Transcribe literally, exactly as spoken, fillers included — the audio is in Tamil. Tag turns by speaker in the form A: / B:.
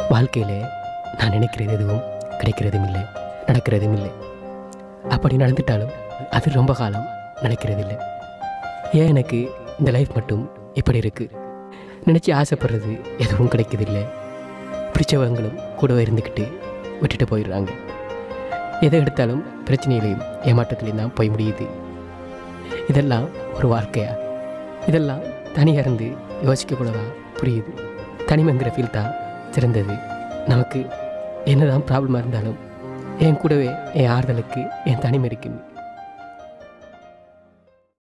A: வாழ்க்கையில் நான் நினைக்கிறது எதுவும் கிடைக்கிறதும் இல்லை, நடக்கிறதும் இல்லை. அப்படி நடந்துட்டாலும் அது ரொம்ப காலம் நடக்கிறதில்லை. ஏன் எனக்கு இந்த லைஃப் மட்டும் இப்படி இருக்குது? நினச்சி ஆசைப்படுறது எதுவும் கிடைக்கிறதில்லை. பிடிச்சவங்களும் கூடவே இருந்துக்கிட்டு விட்டுட்டு போயிடுறாங்க. எதை எடுத்தாலும் பிரச்சனையிலையும் ஏமாற்றத்துலையும் தான் போய் முடியுது. இதெல்லாம் ஒரு வாழ்க்கையா? இதெல்லாம் தனியாக இருந்து யோசிக்கக்கூடவா புரியுது? தனிமைங்கிற ஃபீல் தான் சிறந்தது. நமக்கு என்னதான் ப்ராப்ளமாக இருந்தாலும் என் கூடவே என் ஆறுதலுக்கு என் தனிமை இருக்குன்னு